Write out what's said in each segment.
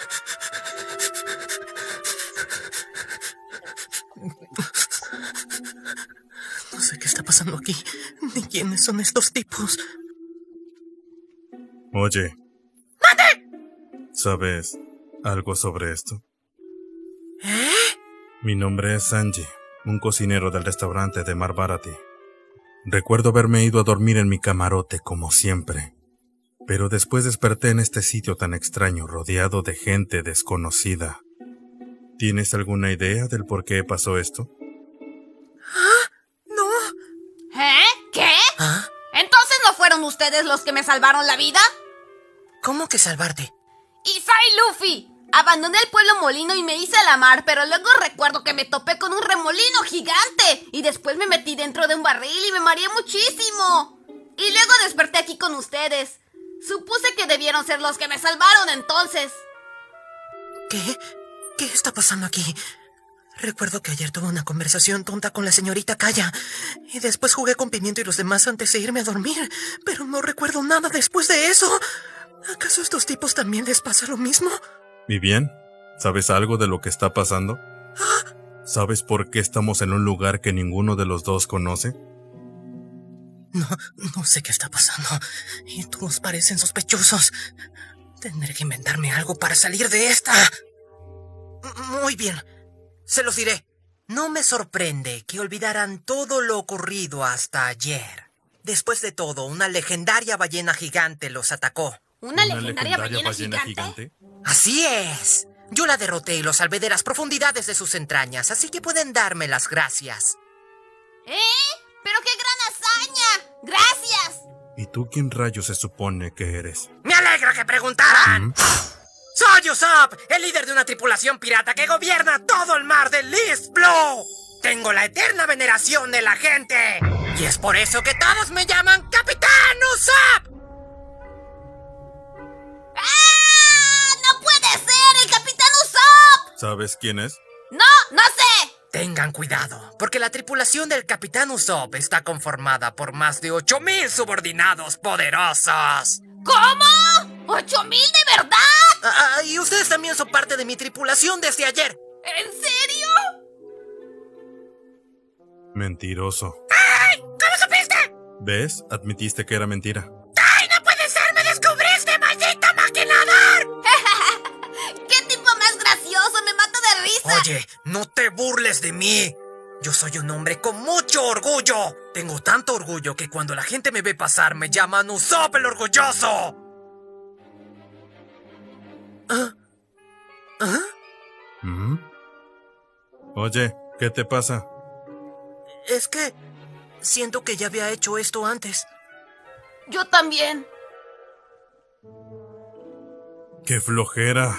No sé qué está pasando aquí, ni quiénes son estos tipos. Oye. ¡Mate! ¿Sabes algo sobre esto? Mi nombre es Sanji, un cocinero del restaurante de Mar Bharati. Recuerdo haberme ido a dormir en mi camarote como siempre, pero después desperté en este sitio tan extraño, rodeado de gente desconocida. ¿Tienes alguna idea del por qué pasó esto? ¡No! ¿Qué? ¿Ah? ¿Entonces no fueron ustedes los que me salvaron la vida? ¿Cómo que salvarte? ¡Y soy Luffy! Abandoné el pueblo molino y me hice a la mar, pero luego recuerdo que me topé con un remolino gigante. Y después me metí dentro de un barril y me mareé muchísimo. Y luego desperté aquí con ustedes. Supuse que debieron ser los que me salvaron entonces. ¿Qué? ¿Qué está pasando aquí? Recuerdo que ayer tuve una conversación tonta con la señorita Kaya. Y después jugué con Pimiento y los demás antes de irme a dormir. Pero no recuerdo nada después de eso. ¿Acaso a estos tipos también les pasa lo mismo? ¿Y bien? ¿Sabes algo de lo que está pasando? ¿Sabes por qué estamos en un lugar que ninguno de los dos conoce? No sé qué está pasando. Y todos parecen sospechosos. Tendré que inventarme algo para salir de esta. Muy bien. Se los diré. No me sorprende que olvidaran todo lo ocurrido hasta ayer. Después de todo, una legendaria ballena gigante los atacó. ¿Una legendaria ballena gigante? Así es. Yo la derroté y los salvé de las profundidades de sus entrañas, así que pueden darme las gracias. ¡Pero qué gran hazaña! ¡Gracias! ¿Y tú quién rayos se supone que eres? ¡Me alegra que preguntaran! ¡Soy Usopp, el líder de una tripulación pirata que gobierna todo el mar de East Blue! Tengo la eterna veneración de la gente. Y es por eso que todos me llaman Capitán Usopp. ¡No puede ser! ¡El Capitán Usopp! ¿Sabes quién es? ¡No sé! Tengan cuidado, porque la tripulación del Capitán Usopp está conformada por más de 8000 subordinados poderosos. ¿Cómo? ¿8,000 de verdad? Y ustedes también son parte de mi tripulación desde ayer. ¿En serio? Mentiroso. ¡Ay! ¿Cómo supiste? ¿Ves? Admitiste que era mentira. ¡Ay, no puede ser! ¡Me descubriste, maldita maquinador! ¡Qué tipo más gracioso! ¡Me mata de risa! Oye, no te burles de mí. Yo soy un hombre con mucho orgullo. Tengo tanto orgullo que cuando la gente me ve pasar me llaman Usopp el orgulloso. Oye, ¿qué te pasa? Es que siento que ya había hecho esto antes. Yo también. ¡Qué flojera!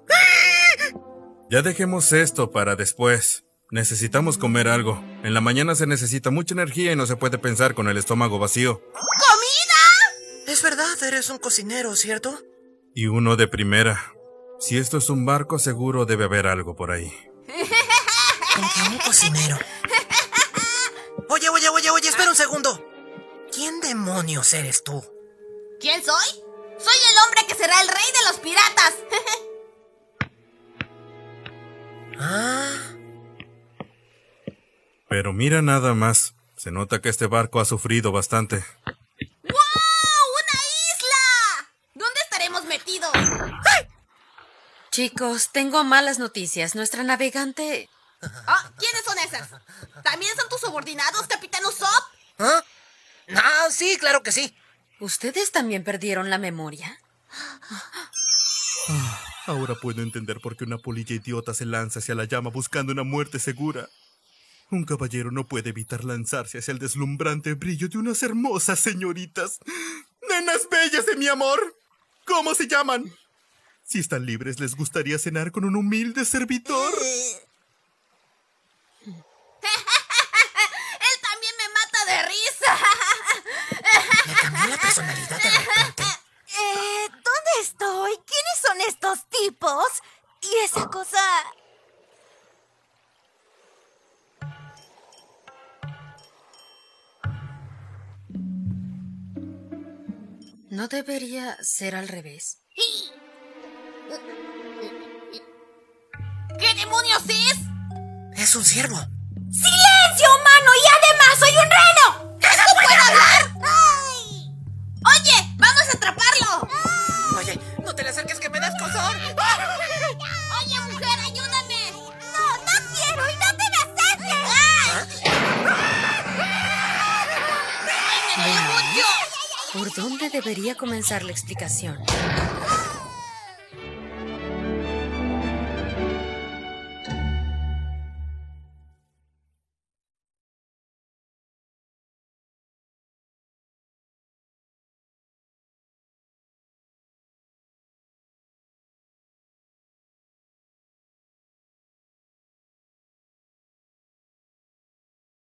Ya dejemos esto para después. Necesitamos comer algo. En la mañana se necesita mucha energía y no se puede pensar con el estómago vacío. ¿Comida? Es verdad, eres un cocinero, ¿cierto? Y uno de primera. Si esto es un barco, seguro debe haber algo por ahí. ¿Con qué un cocinero? Oye, espera un segundo. ¿Quién demonios eres tú? ¿Quién soy? Soy el hombre que será el rey de los piratas. Pero mira nada más. Se nota que este barco ha sufrido bastante. ¡Wow! ¡Una isla! ¿Dónde estaremos metidos? ¡Hey! Chicos, tengo malas noticias. Nuestra navegante... ¿Quiénes son esas? ¿También son tus subordinados, Capitán Usopp? ¿Ah? No, sí, claro que sí. ¿Ustedes también perdieron la memoria? Ahora puedo entender por qué una polilla idiota se lanza hacia la llama buscando una muerte segura. Un caballero no puede evitar lanzarse hacia el deslumbrante brillo de unas hermosas señoritas. ¡Nenas bellas de mi amor! ¿Cómo se llaman? Si están libres, ¿les gustaría cenar con un humilde servidor? Él también me mata de risa. Me cambió la personalidad de repente. ¿Dónde estoy? ¿Quiénes son estos tipos? Y esa cosa... ¿No debería ser al revés? ¿Qué demonios es? Es un ciervo. ¡Silencio, humano! ¡Y además soy un reno! ¿Eso puede hablar? Oye, vamos a atraparlo. Oye, no te le acerques que me das cosor. Oye, mujer, ayúdame. ¡No quiero! ¡Y no te me acerques! ¡Ay, me duele mucho! ¿Por dónde debería comenzar la explicación?